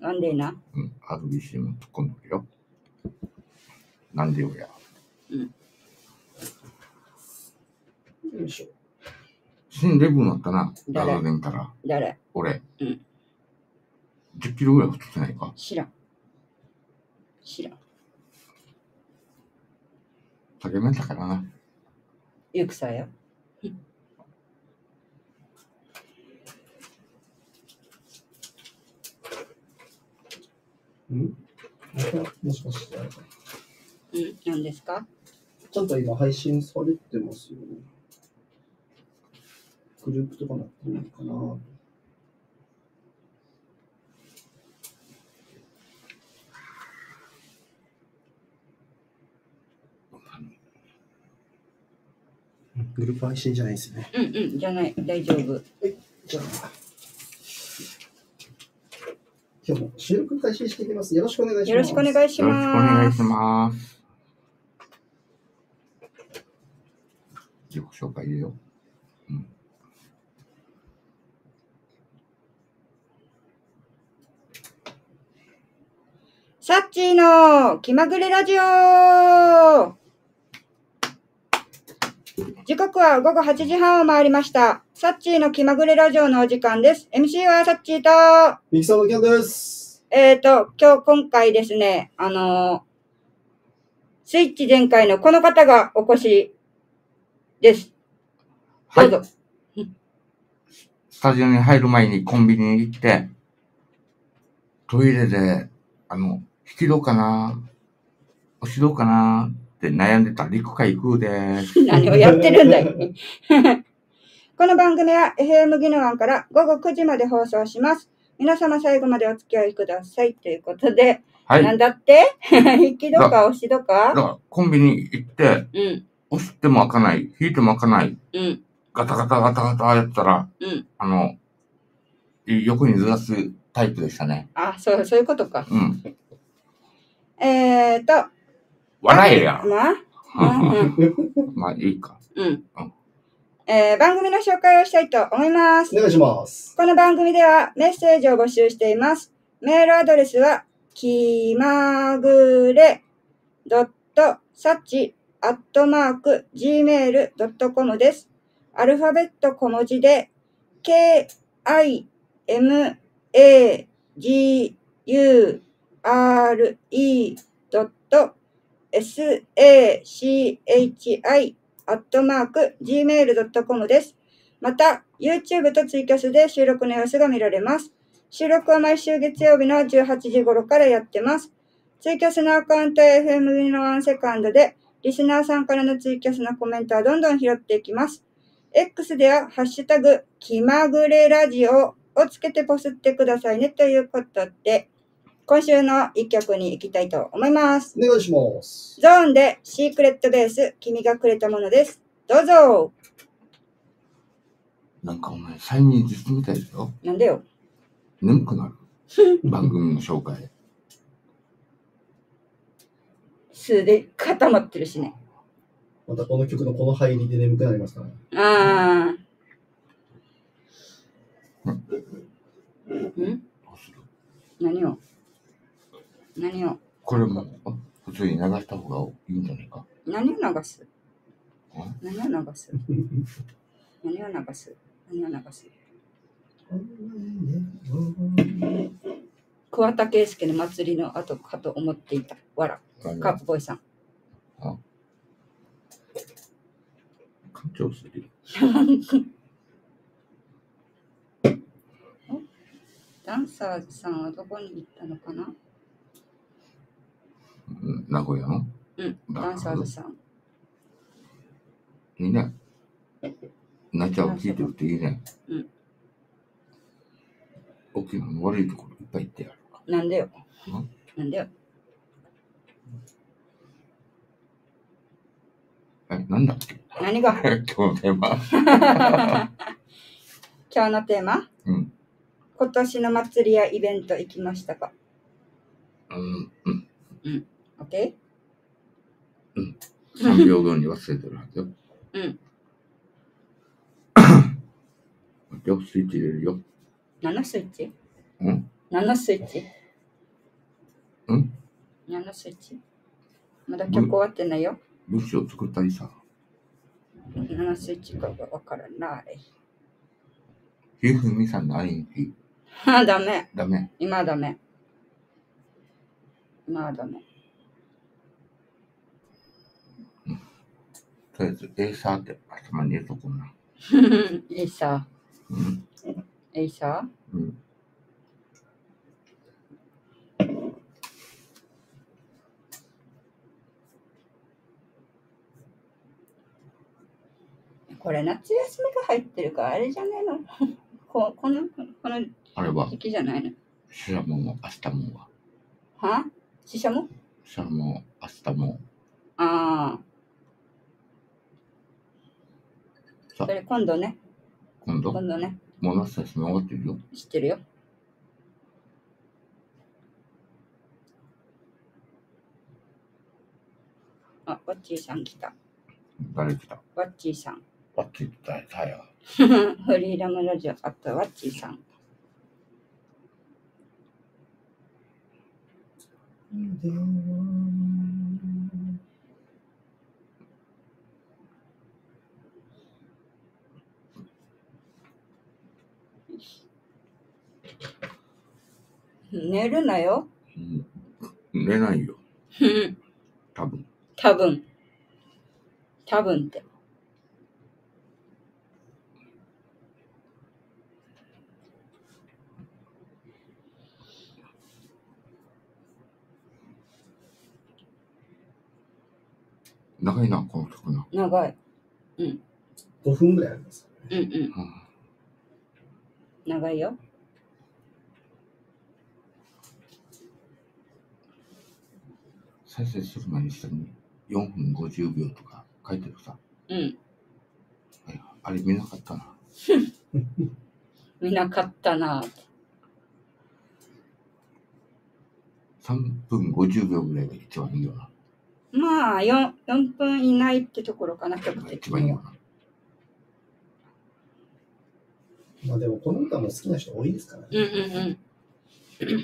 なんでな。 RBC も突っ込んでるよ。なんでよや。 よいしょ。 新レブになったな。 誰年から。 誰？ 俺。10キロぐらい太ってないか。 知らん。 酒めたからな。 ゆくさよ。 もしかして何ですか？ ちゃんと今配信されてますよ。グループとかなってるのかな。グループ配信じゃないですね。 じゃない、大丈夫。 じゃあ今日も収録開始していきます。よろしくお願いします。 よろしくお願いしよろしくお願いします。自己紹介言うよ。 サッチーの気まぐれラジオ。時刻は午後8時半を回りました。サッチーの気まぐれラジオのお時間です。MC はサッチーと、 ミキサーのキャンです。 今回ですね、スイッチ全開のこの方がお越しです。どうぞ。 スタジオに入る前にコンビニに行って、トイレで、引き戸かな押し戸かなって悩んでた陸海空です。 何をやってるんだい。この番組は FM 宜野湾から午後9時まで放送します。皆様最後までお付き合いくださいということで、 はい。 なんだって引き戸か押し戸だかからコンビニ行って、押しても開かない、引いても開かない、ガタガタガタガタやったら、横にずらすタイプでしたね。 あ、そういうことか。 笑えや。 まあいいか。 番組の紹介をしたいと思います。 お願いします。 この番組ではメッセージを募集しています。メールアドレスはきまぐれ.sach@gmail.com です。アルファベット小文字で kimagure.sachi@gmail.com です。また、YouTube とツイキャスで収録の様子が見られます。収録は毎週月曜日の18時頃からやってます。ツイキャスのアカウントは FM 宜野湾セカンドで、リスナーさんからのツイキャスのコメントはどんどん拾っていきます。X では、ハッシュタグ、気まぐれラジオをつけてポスってくださいねということで、今週の一曲に行きたいと思います。 お願いします。 ゾーンでシークレットベース、君がくれたものです。どうぞ。 なんかお前、催眠術みたいだよ。 なんでよ。 眠くなる。番組の紹介。 素で固まってるしね。 またこの曲のこの入りで眠くなりますからね。 どうする？ 何をこれも普通に流した方がいいんじゃないか。 何を流す桑田佳祐の祭りの後かと思っていた。わら。カープボーイさん。 感情するよ。 ダンサーズさんはどこに行ったのかな？ 名古屋の？ ダンサーズさん。 いいね。ナチャを聞いてるっていいね。沖縄の悪いところいっぱい行ってやる。 なんでよ。 なんだっけ？ 何が？ 今日のテーマ。 今日のテーマ？今年の祭りやイベント行きましたか？OK？ 3秒後に忘れてるはずよ。スイッチ入れるよ。 何のスイッチ？ 何のスイッチ？ スイッチ。まだ曲終わってないよ。 文章作ったりさ。 7スイッチかわからない。 ひふみさんのアレンジ。 ダメ。 ダメ。 今はダメ。今はダメ。 とりあえず、エイサーって頭に入れとこうな。 エイサうん。 ー。エイサーうん。 これ夏休みが入ってるからあれじゃねえのこのあれは、 時期じゃないのシャモンも明日もは。 はシシャモシャモン、明日も。 ああ。 さそれ今度ね。 今度今度ね。 もう夏休み終わってるよ。 知ってるよ。あ、ワッチーさん来た。 誰来た？ ワッチーさん。 ワッチって誰だよ。 フリーダムラジオあったワッチーさん。寝るなよ。 うん、寝ないよ。多分。 多分。多分って。 長いな、この曲な。 長い。 5分ぐらいあります。 うんうん。 うん、 長いよ。 再生する前に下に4分50秒とか書いてるさ。 うん。 あれ見なかったな。 見なかったな。 3分50秒ぐらいが一番いいよな。 まあ 4分以内ってところかな、曲的一番いいには。 よな。 まあでもこの歌も好きな人多いですからね。 うんうんうん。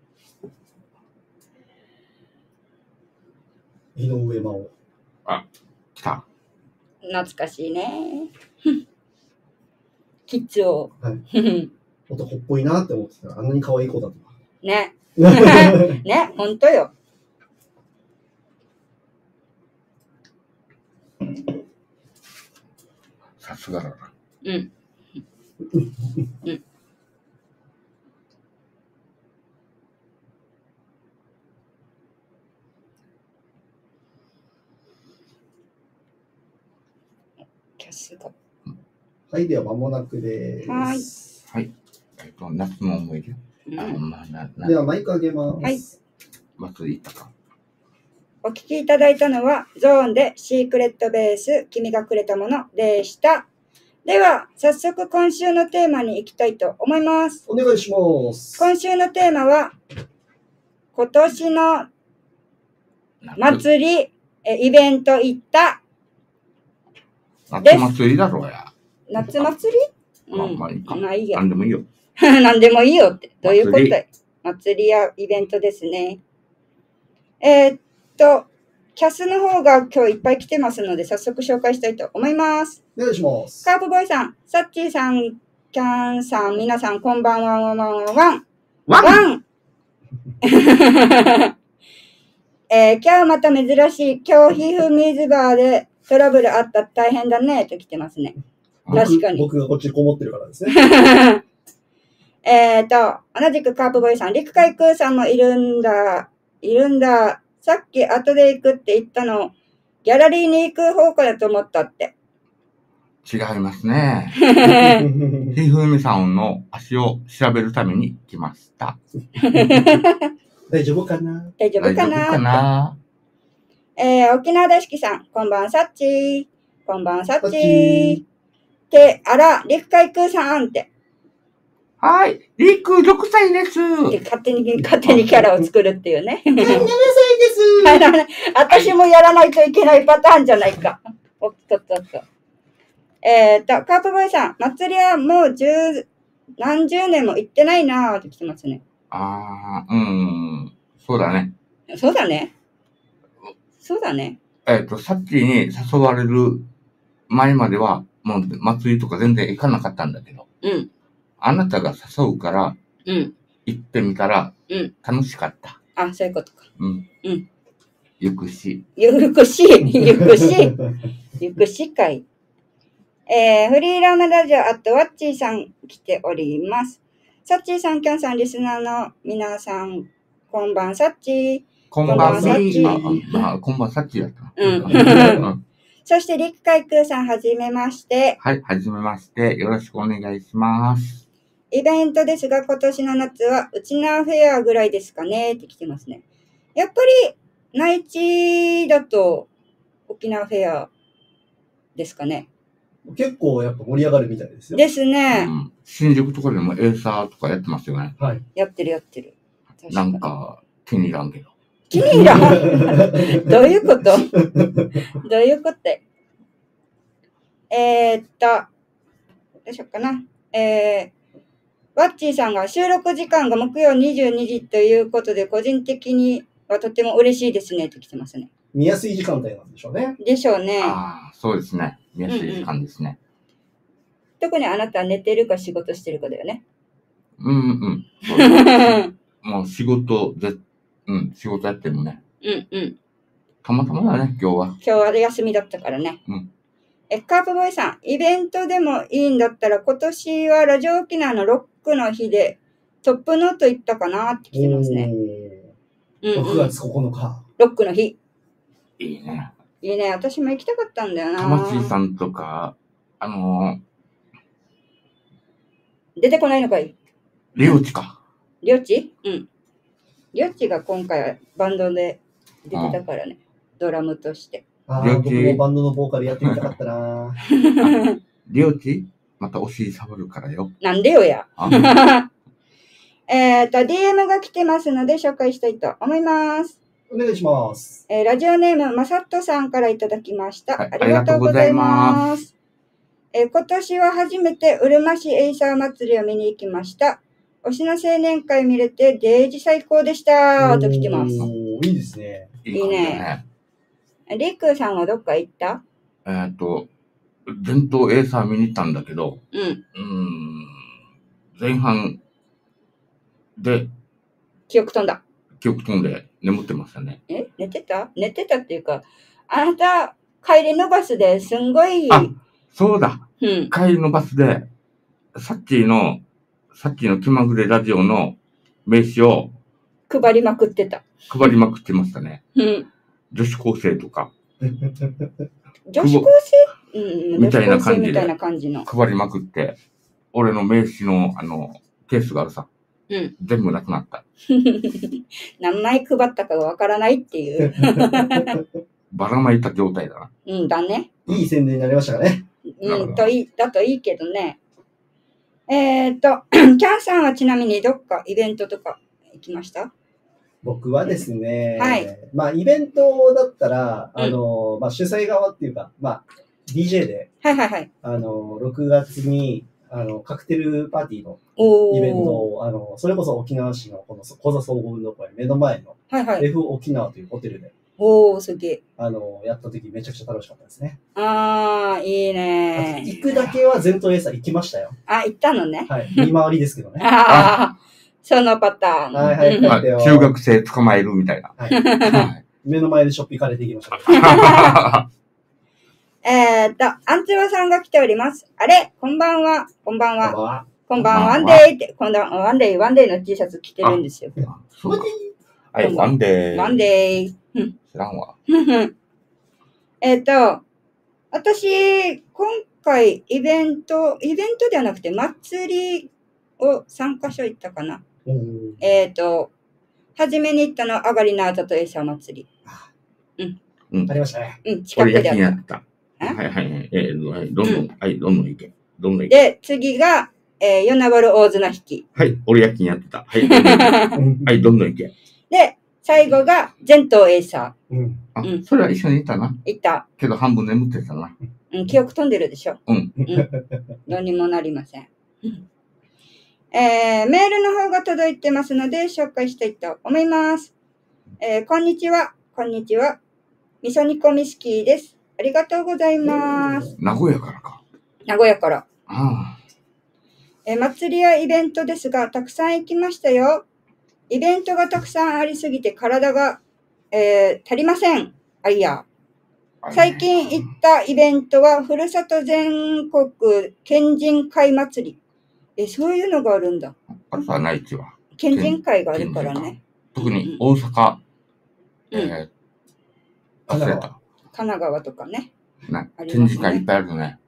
井上真央。 来た。 懐かしいね。キッズを。 はい男っぽいなって思ってたら、あんなに可愛い子だとか。 ね。ね、ほんとよ。 さすがだな。 うん。うん。キャスが。 はい、では間もなくです。 はい。夏の思い出。 うんまあ、 ではマイクあげます。 はい。 まず言ったか。 お聞きいただいたのは、ゾーンでシークレットベース、君がくれたものでした。では、早速今週のテーマに行きたいと思います。 お願いします。 今週のテーマは、今年の祭り、イベント行った。 夏祭りだろうや。 夏祭りまあいいか。 まあいいや。 なんでもいいよ。 何でもいいよって。どういうことだよ。祭りやイベントですね。キャスの方が今日いっぱい来てますので、早速紹介したいと思います。 お願いします。 カープボーイさん、サッチーさん、キャンさん、皆さんこんばんは、ワン。今日また珍しい、今日皮膚水バーでトラブルあった大変だね、と来てますね。確かに。 僕がこっちにこもってるからですね。 同じくカープボーイさん、陸海空さんもいるんだ。さっき後で行くって言ったの、ギャラリーに行く方向だと思ったって。 違いますね。ひふみさんの足を調べるために来ました。 大丈夫かな大丈夫かな沖縄大好きさん、こんばんサッチー。こんばんサッチー。ってあら、陸海空さんって。 はい、陸6歳です。 で勝手にキャラを作るっていうね。 7歳です。 私もやらないといけないパターンじゃないか。おっと。カープボーイさん、祭りはもう何十年も行ってないなぁって来てますね。 そうだね。 そうだね。そうだね。 サッチーに誘われる前までは、もう祭りとか全然行かなかったんだけど、 うん。 あなたが誘うから、 うん。 行ってみたら、 うん。 楽しかった。 あ、そういうことか。 うん。 うん。 ゆくし。 ゆくし、ゆくし、ゆくし会。フリーラムラジオあとワッチーさん来ております。サッチーさん、キャンさん、リスナーの皆さん、こんばん、サッチー。 こんばんこんばんサッチサー。こんばんサッチーだったな。 うんそして、陸海空さん、はじめまして。 はい、はじめまして。よろしくお願いします。 イベントですが、今年の夏は、うちなフェアぐらいですかねって来てますね。やっぱり、内地だと、沖縄フェアですかね。 結構やっぱ盛り上がるみたいですよ。 ですね。 新宿とかでもエーサーとかやってますよね。 はい。 やってる。 なんか、気に入らんけど。 気に入らんどういうことどういうことどうしようかな。ワッチーさんが収録時間が木曜22時ということで、個人的にはとても嬉しいですねと来てますね。 見やすい時間帯なんでしょうね。 でしょうね。 ああ、そうですね。見やすい時間ですね。 特にあなたは寝てるか仕事してるかだよね。 そうですもう仕事仕事やってもね。たまたまだね、今日は。 今日は休みだったからね。カープボーイさん、イベントでもいいんだったら、今年はラジオ沖縄のロックの日でトップノート行ったかなって来てますね。 6月9日。 ロックの日。 いいね。 いいね。私も行きたかったんだよな。 魂さんとか、 出てこないのかい？ りょうちか。 りょうち？りょうちが今回はバンドで出てたからね。ドラムとして。 僕もバンドのボーカルやってみたかったな。 りょうちまたお尻触るからよ。 なんでよや。DM が来てますので紹介したいと思います。 お願いします。 ラジオネームまさっとさんからいただきました。 はい、 ありがとうございます。今年は初めてうるま市エイサー祭りを見に行きました。推しの青年会見れてデージ最高でしたと来てます。 いいですね。 いいね。りくさんはどっか行った？ 伝統エイサー見に行ったんだけど、前半で記憶飛んで眠ってましたね。 寝てたっていうか、あなた帰りのバスですんごい。 そうだ。帰りのバスで、さっきの気まぐれラジオの名刺を配りまくってましたね。女子高生とか。 女子高生みたいな感じの。 配りまくって、俺の名刺のケースがあるさ。全部なくなった。 何枚配ったかわからないっていう。 ばらまいた状態だな。 だね。 いい宣伝になりましたかね。 だといいけどね。キャンさんはちなみにどっかイベントとか行きました？ 僕はですね、 はい。 イベントだったら、主催側っていうか、DJ で、6月に、カクテルパーティーのイベントを、それこそ沖縄市のこの小座総合運動会目の前の F 沖縄というホテルで、 すげえ。 やった時めちゃくちゃ楽しかったですね。 いいね。 行くだけは全島エイサー行きましたよ。 行ったのね。 はい。見回りですけどね。 そのパターン。 はい。 中学生捕まえるみたいな。 目の前でショッピング行かれていきました。 アンツロさんが来ております。あれこんばんは。ワンデーって、今度はワンデーの T シャツ着てるんですよ。 はい、ワンデー。 知らんわ。 私、今回イベントではなくて祭りを3カ所行ったかな。初めに行ったのはアガリナーザとエイサー祭り。 ありましたね。 近くであった。どんどん行け。 で、次が、与那原大綱引き。 はい、俺夜勤やってた。はい、どんどん行け。 で、最後が全島エイサー。それは一緒に行ったな。 行った。 けど半分眠ってたな。 記憶飛んでるでしょ。どうにもなりません。メールの方が届いてますので紹介したいと思います。 こんにちは。こんにちは。味噌煮込みスキーです。ありがとうございます。 名古屋からか。 名古屋から。 ああ。祭りやイベントですが、たくさん行きましたよ。イベントがたくさんありすぎて体が、足りません。あいや。最近行ったイベントは、ふるさと全国県人会祭り。そういうのがあるんだ。 あとは内地は。 県人会があるからね。 特に大阪。 神奈川とかね。 県人会いっぱいあるね。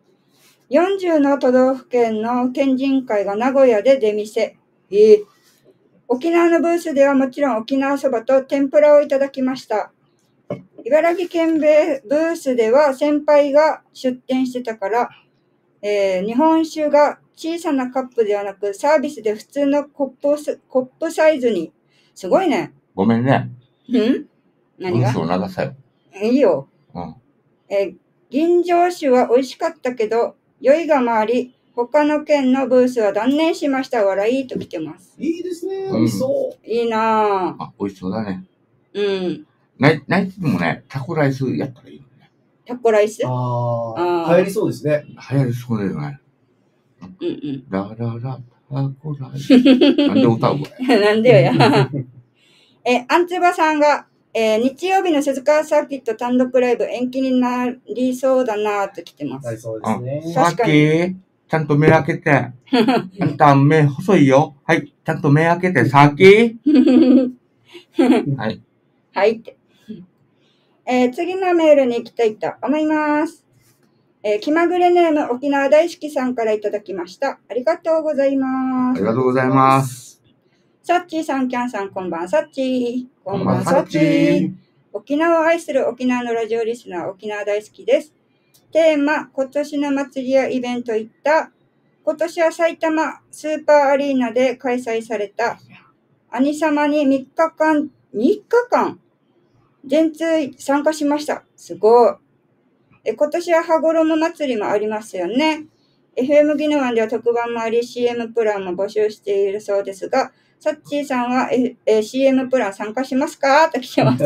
40の都道府県の県人会が名古屋で出店。沖縄のブースではもちろん沖縄そばと天ぷらをいただきました。茨城県ブースでは先輩が出店してたから、日本酒が小さなカップではなくサービスで普通のコップサイズに。すごいね。 ごめんね。 何が？ 文章長さよ。 いいよ。吟醸酒は美味しかったけど、酔いが回り、他の県のブースは断念しました。笑いと来てます。 いいですね。美味しそう。 いいなぁ。美味しそうだね。 内地でもね、タコライスやったらいいよね。 タコライス？ 流行りそうですね。 流行りそうだよね。ラララタコライス。なんで歌うこれ。なんでよや。アンツバさんが、日曜日の鈴鹿サーキット単独ライブ延期になりそうだなと来てます。 なりそうですね。 確かに。ちゃんと目開けて。あんた目細いよ。はい。ちゃんと目開けて、さき。はい。 はいって。次のメールに行きたいと思います。気まぐれネーム沖縄大好きさんからいただきました。ありがとうございます。 ありがとうございます。 サッチーさん、キャンさん、こんばんサッチー。こんばんサッチー。沖縄を愛する沖縄のラジオリスナー、沖縄大好きです。テーマ、今年の祭りやイベント行った。今年は埼玉スーパーアリーナで開催された。兄様に3日間全通参加しました。すごい。今年は羽衣祭りもありますよね。FM ギノワンでは特番もあり CM プランも募集しているそうですが、サッチーさんは、CM プラン参加しますかと来てます。 や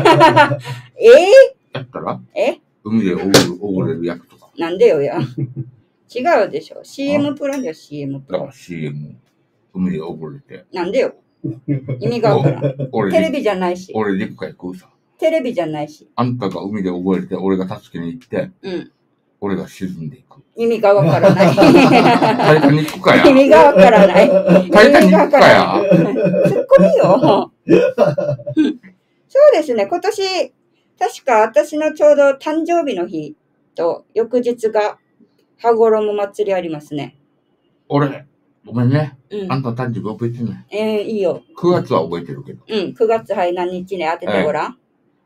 ったら海で溺れる役とか。 なんでよや。違うでしょ。CM プランだよ、CM プラン。 だから CM。海で溺れて。 なんでよ。意味がわからん。テレビじゃないし。 俺陸海行くさ。 テレビじゃないし。 あんたが海で溺れて、俺が助けに行って、俺が沈んでいく。 意味がわからない。 タイタニックかや。 意味がわからない。 タイタニックかや。 ツッコミよ。そうですね、今年、確か私のちょうど誕生日の日と翌日が羽衣祭りありますね。 俺、ごめんね。あんた誕生日覚えてない？ いいよ。 9月は覚えてるけど。 9月何日ね、当ててごらん。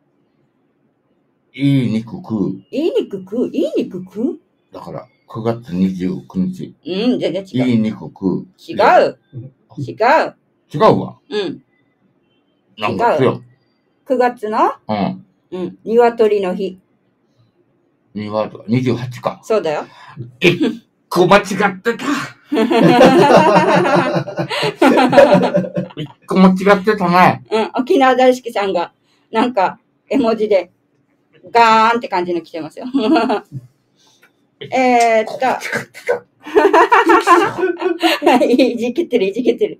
いい肉食う。 いい肉食うだから、9月29日。 全然違う。 いい肉食う。 違う。 違うわ。何月よ。 9月の鶏の日。 28か。 そうだよ。 1個間違ってた。1個間違ってたね。 沖縄大好きさんが、なんか、絵文字で、ガーンって感じの来てますよ。いじけてる。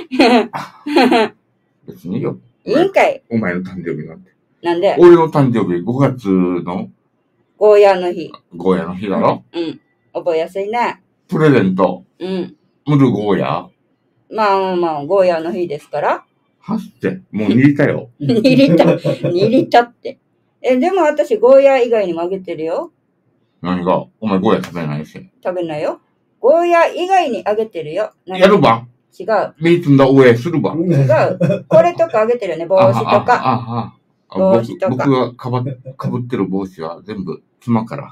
別にいいよ。 いいんかい。 お前の誕生日なんて。 なんで？ 俺の誕生日5月のゴーヤの日。 ゴーヤの日だろ？ 覚えやすいね。 プレゼント。ムルゴーヤ？ まあ、ゴーヤの日ですから。 はって、もう煮りたよ。 煮りたって。でも私ゴーヤ以外にもあげてるよ。 何が？お前ゴーヤ食べないし。 食べないよ。ゴーヤ以外にあげてるよ。 やるば？ 違う。 ビーツンだ応援するば？ 違う。これとかあげてるよね。帽子とか。 帽子とか。僕がかぶってる帽子は全部妻から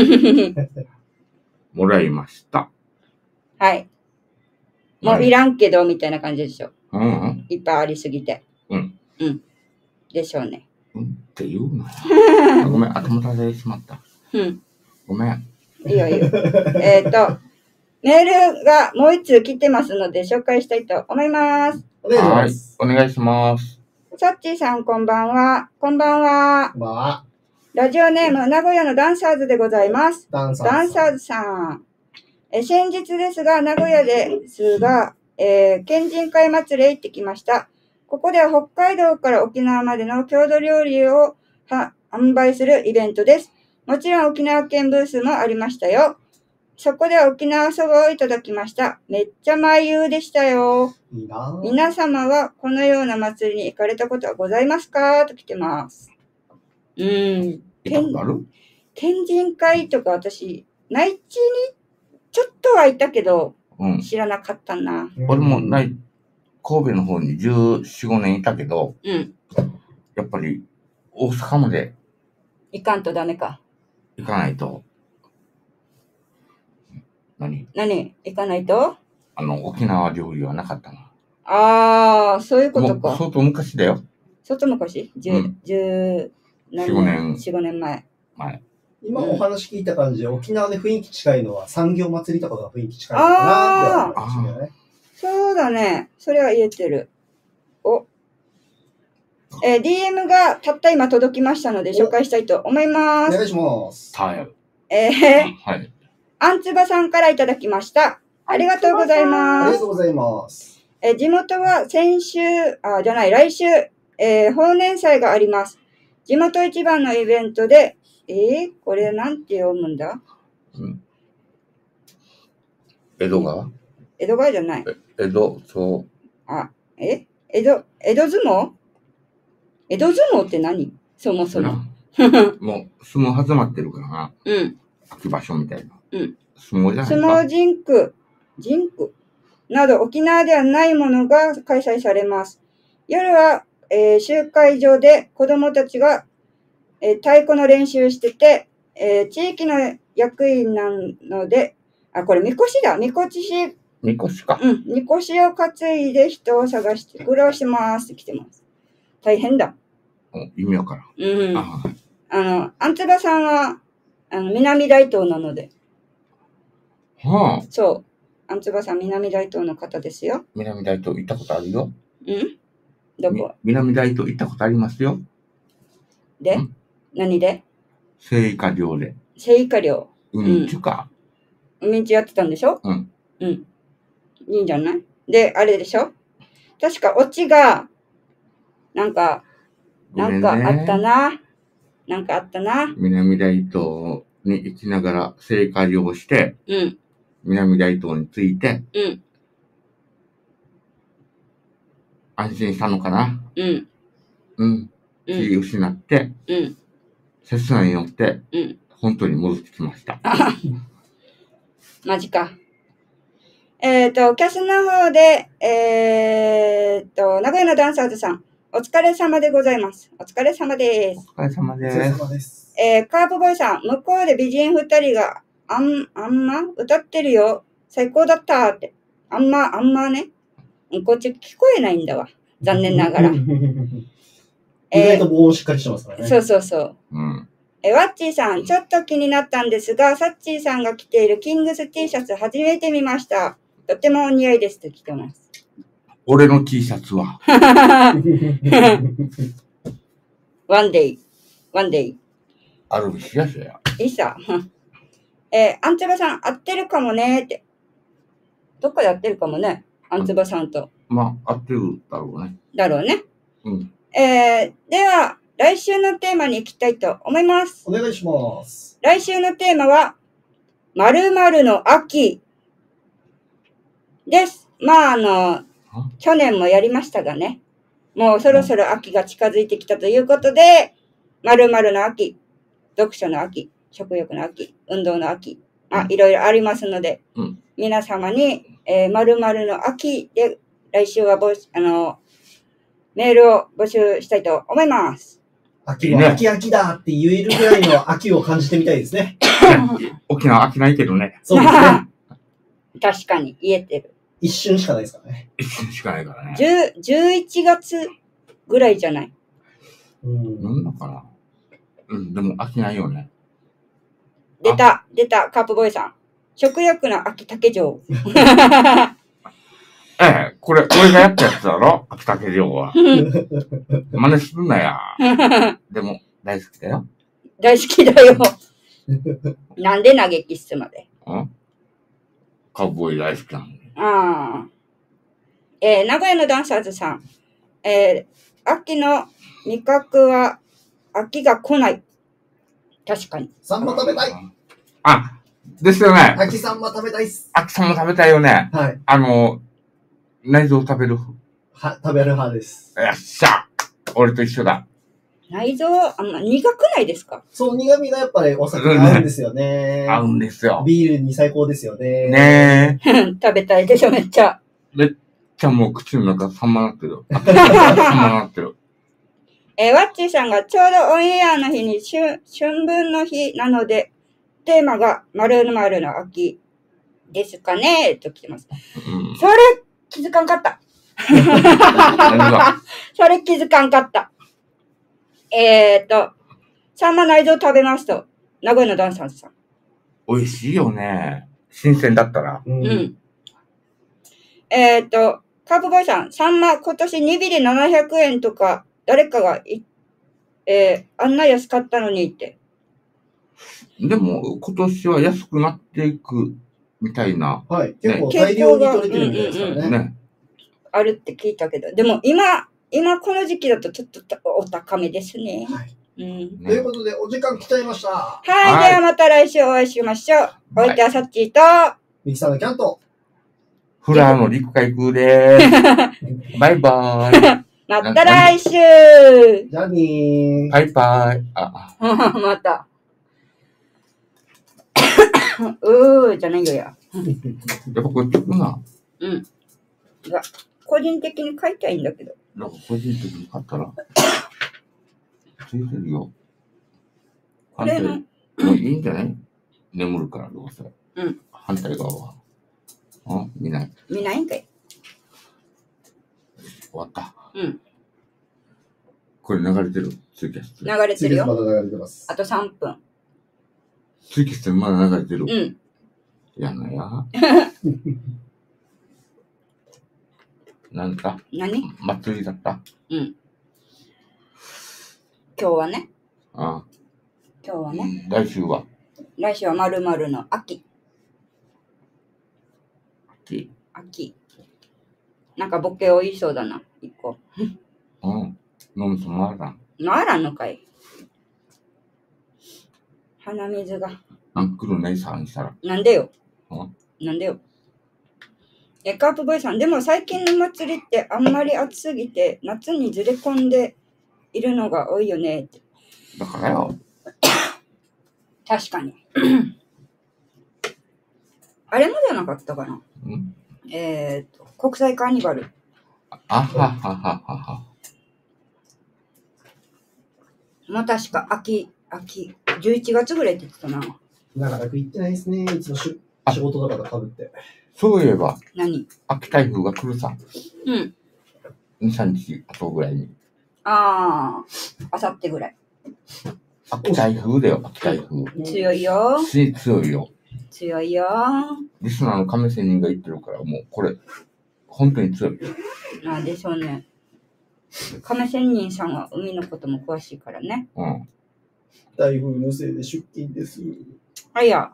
もらいました。 はい。もういらんけどみたいな感じでしょ。いっぱいありすぎて。でしょうね。 って言うなよ。ごめん、頭たれしまった。ごめん。 いいよ。メールがもう一通来てますので紹介したいと思います。 はい、お願いします。 さっちーさん、こんばんは。こんばんは。ラジオネーム、名古屋のダンサーズでございます。ダンサーズさん。先日ですが、名古屋ですが、県人会祭りへ行ってきました。ここでは北海道から沖縄までの郷土料理を販売するイベントです。もちろん沖縄県ブースもありましたよ。そこでは沖縄そばをいただきました。めっちゃ毎夕でしたよ。 いいな。 皆様はこのような祭りに行かれたことはございますかと来てます。県人会とか私、内地にちょっとはいたけど、知らなかったな。 俺も神戸の方に14、15年いたけど、やっぱり大阪まで行かんとダメか。 行かないと。何行かないと沖縄料理はなかったな。 ああ、そういうことか。 相当昔だよ。 相当昔 ?4、5年前。 今お話聞いた感じで、沖縄で雰囲気近いのは産業祭りとかが雰囲気近いのかなって思いましたね。 そうだね。それは言えてる。DM がたった今届きましたので紹介したいと思います。 お願いします。 はい。 あんつばさんからいただきました。ありがとうございます。 ありがとうございます。 地元は来週、豊年祭があります。地元一番のイベントで、これなんて読むんだ？ 江戸川じゃない。 江戸相撲江戸相撲って何？そもそも。 もう相撲始まってるからな。秋場所みたいな。相撲じゃないか。 相撲ジンクなど沖縄ではないものが開催されます。夜は、集会場で子供たちが、太鼓の練習してて、地域の役員なので、これみこしだ。みこしか。みこしを担いで人を探して苦労しますって来てます。大変だ。 意味わからん。 アンツバさんは、南大東なので。そう。アンツバさん、南大東の方ですよ。 南大東行ったことあるよ。 どこ？ 南大東行ったことありますよ。 で？何で？ 聖火漁で。 聖火漁。 海中か。 海中やってたんでしょ？いいんじゃない？で、あれでしょ？確か、オチが、なんかあったな。 南大東に行きながら聖火漁をして、南大東に着いて、安心したのかな。気失って、セスナに乗って、本当に戻ってきました。 マジか。キャスの方で、名古屋のダンサーズさん、お疲れ様でございます。お疲れ様です。 お疲れ様です。 カープボーイさん、向こうで美人二人があんま歌ってるよ。最高だったって。あんまね。こっち聞こえないんだわ。残念ながら。 意外と防音しっかりしてますからね。 そう。ワッチーさん、ちょっと気になったんですが、サッチーさんが着ているキングス T シャツ初めて見ました。とてもお似合いですと着てます。 俺の T シャツは。 ワンデイ。 あるしやしや。 いいさ。アンツバさん、合ってるかもねって。どっかで合ってるかもね。アンツバさんと。 まあ、合ってるだろうね。 では、来週のテーマに行きたいと思います。 お願いします。 来週のテーマは、〇〇の秋です。去年もやりましたがね。もうそろそろ秋が近づいてきたということで、〇〇の秋、読書の秋、食欲の秋、運動の秋、いろいろありますので、皆様に、〇〇の秋で来週はメールを募集したいと思います。 秋は秋だって言えるぐらいの秋を感じてみたいですね。 沖縄秋ないけどね。 そうですね。 確かに言えてる。 一瞬しかないですからね。 一瞬しかないからね。 11月ぐらいじゃない？ なんだかな。でも秋ないよね。 出た、カープボーイさん。食欲の秋竹城。 ええ、これ、俺がやったやつだろ秋竹城は。真似するなや。でも、大好きだよ。 大好きだよ。なんで嘆き室まで。 カウボーイ大好きなのに。 ああ。名古屋のダンサーズさん。秋の味覚は、秋が来ない。確かに。 サンマ食べたい。 あ、ですよね。 秋サンマ食べたいっす。 秋サンマ食べたいよね。 はい。 内臓食べる。 食べる派です。 よっしゃ。俺と一緒だ。 内臓、あんま苦くないですか？ そう、苦味がやっぱりお酒に合うんですよね。 合うんですよ。 ビールに最高ですよね。 ねえ。 食べたいでしょ、めっちゃ。 めっちゃもう口の中サンマなってる。サンマなってる。 ワッチーさんがちょうどオンエアの日に春分の日なので、テーマが〇〇の秋ですかねと来てます。それ気づかんかった。それ気づかんかった。サンマ内臓食べますと、名古屋のダンサーズさん。 美味しいよね。新鮮だったら。 うん。カープボーイさん、サンマ今年2尾で700円とか、誰かがあんな安かったのにって。 でも、今年は安くなっていくみたいな。 はい。結構大量に取れてるみたいですからね。 あるって聞いたけど。でも今この時期だとちょっとお高めですね。 はい。ということで、お時間来ちゃいました。 はい。ではまた来週お会いしましょう。お相手はサッチーと、 ミキさんのキャント。 フラーの陸海空でーす。バイバーイ。 また来週。 じゃあねー。 バイバイ。 また。じゃないよや。 やっぱこれ聞くな。 うん。個人的に書いてはいいんだけど。 なんか個人的に買ったら、ついてるよ。反対、もういいんじゃない？眠るからどうせ。 うん。 反対側は。見ない。 見ないんかい。 終わった。 うん。 これ流れてる？ツイキャス。 流れてるよ。 まだ流れてます。 あと3分。 ツイキャスまだ流れてる？ うん。 やんなや。なんだ？ 何？ 祭りだった？ うん。今日はね。 今日はね。 来週は 〇〇の秋。秋。なんかボケを言いそうだな、一個。 飲むと回らん。 回らんのかい。鼻水が。 来るね、さんしたら。 なんでよ。なんでよ。カープボーイさん、でも最近の祭りってあんまり暑すぎて、夏にずれ込んでいるのが多いよねって。 だからよ。 確かに。あれもじゃなかったかな。国際カーニバル。 あははははは。 もう確か秋、11月ぐらいって言ってたな。 なかなか行ってないですね。いつも仕事とかと被って。 そういえば、 何？ 秋台風が来るさ。 うん。 2、3日後ぐらいに。 あさってぐらい。 秋台風だよ、秋台風。 強いよ。 強いよ。 強いよ。 リスナーの亀仙人が言ってるから、もうこれ、本当に強いよ。 なんでしょうね。亀仙人さんは海のことも詳しいからね。 うん。 台風のせいで出勤です。 はいや。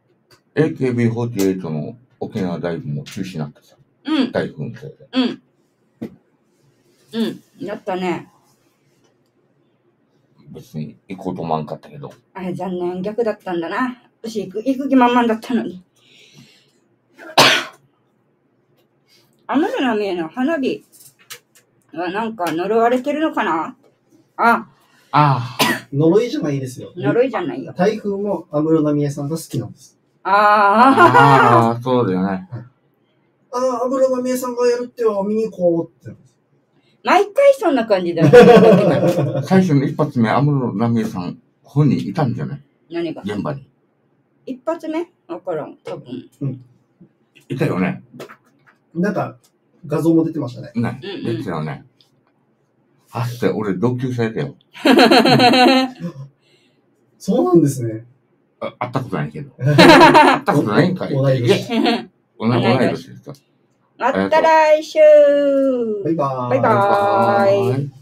AKB48 の沖縄ライブも中止になったさ。 うん。 台風のせいで。 うん。やったね。 別に行こうと思わんかったけど。 あれ残念、逆だったんだな。私行く気満々だったのに。天の波への花火はなんか呪われてるのかな？ 呪いじゃないですよ。 呪いじゃないよ。 台風も安室奈美恵さんが好きなんです。 そうだよね。 安室奈美恵さんがやるってよ、見に行こうって。 毎回そんな感じだよ。 最初の一発目、安室奈美恵さん、本人いたんじゃない？ 何が？ 現場に。一発目？わからん、多分。 うん。 いたよね。 なんか、画像も出てましたね。 ね、出てたよね。俺同級生だよ。 そうなんですね。 会ったことないけど。会ったことないんかい。 同い年。 同い年ですよ。 また来週。 バイバーイ。 バイバーイ。